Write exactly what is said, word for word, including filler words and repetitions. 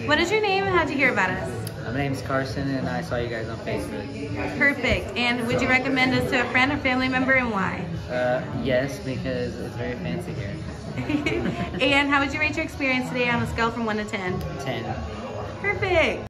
What is your name and how'd you hear about us? My name's Carson and I saw you guys on Facebook. Perfect. And would you recommend us to a friend or family member and why? Uh, yes, because it's very fancy here. And how would you rate your experience today on a scale from one to ten? ten. Perfect.